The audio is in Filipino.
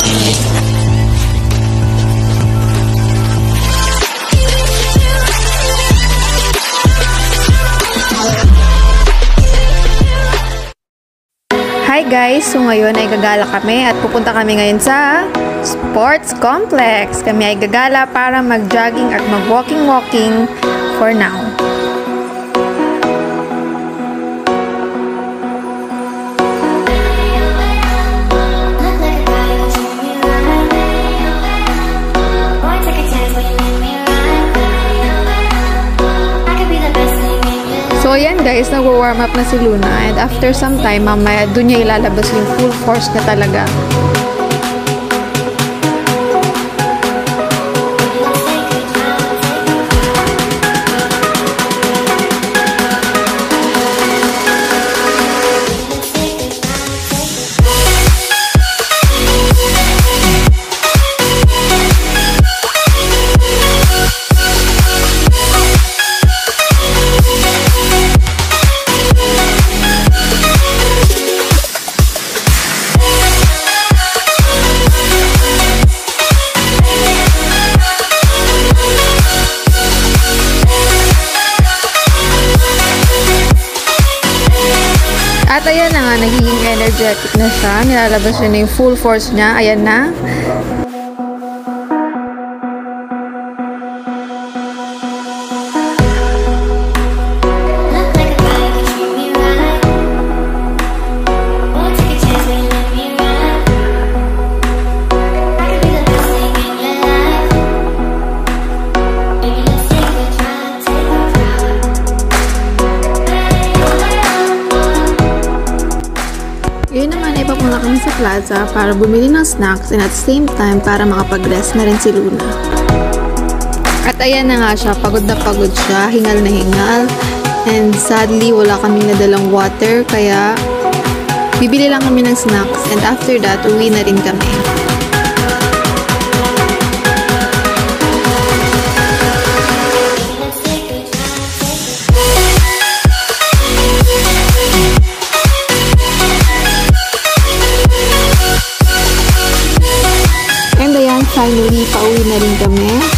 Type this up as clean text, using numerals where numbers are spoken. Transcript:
Hi guys! So ngayon ay gagala kami at pupunta kami ngayon sa Sports Complex. Kami ay gagala para mag-jogging at mag-walking for now. So ayan guys, nag-warm up na si Luna and after some time, mamaya doon niya ilalabas yung full force na talaga. At ayan na nga, nagiging energetic na siya. Nilalabas niya na yung full force niya. Ayan na. Ngayon naman ay papunta kami sa plaza para bumili ng snacks and at the same time para makapag-rest na rin si Luna. At ayan na nga siya, pagod na pagod siya, hingal na hingal. And sadly, wala kaming nadalang water kaya bibili lang kami ng snacks and after that, uwi na rin kami. Finally, pauwi na rin kami.